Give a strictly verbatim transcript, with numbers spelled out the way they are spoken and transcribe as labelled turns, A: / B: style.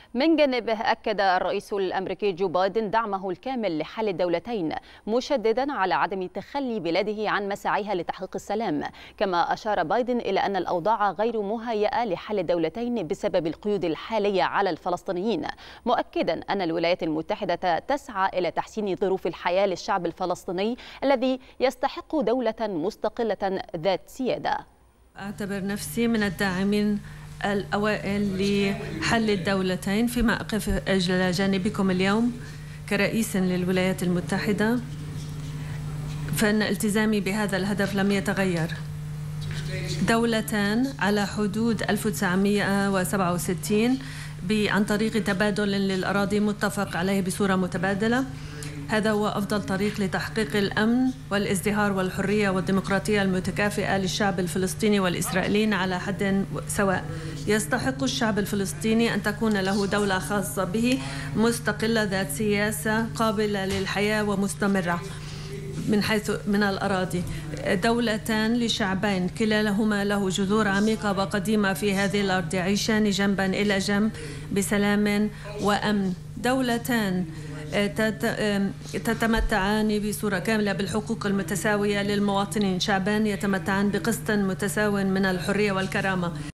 A: من جانبه أكد الرئيس الأمريكي جو بايدن دعمه الكامل لحل الدولتين، مشددا على عدم تخلي بلاده عن مساعيها لتحقيق السلام. كما أشار بايدن إلى أن الأوضاع غير مهيئة لحل الدولتين بسبب القيود الحالية على الفلسطينيين، مؤكدا أن الولايات المتحدة تسعى إلى تحسين ظروف الحياة للشعب الفلسطيني الذي يستحق دولة مستقلة ذات سيادة.
B: أعتبر نفسي من الداعمين الأوائل لحل الدولتين، فيما أقف إلى جانبكم اليوم كرئيس للولايات المتحدة، فإن التزامي بهذا الهدف لم يتغير. دولتان على حدود ألف وتسعمئة وسبعة وستين عن طريق تبادل للأراضي متفق عليه بصورة متبادلة. هذا هو أفضل طريق لتحقيق الأمن والازدهار والحرية والديمقراطية المتكافئة للشعب الفلسطيني والإسرائيليين على حد سواء. يستحق الشعب الفلسطيني أن تكون له دولة خاصة به، مستقلة ذات سياسة قابلة للحياة ومستمرة من حيث من الأراضي. دولتان لشعبين كلاهما له جذور عميقة وقديمة في هذه الأرض، يعيشان جنبا إلى جنب بسلام وأمن. دولتان تتمتعان بصورة كاملة بالحقوق المتساوية للمواطنين، شعبان يتمتعان بقسط متساو من الحرية والكرامة.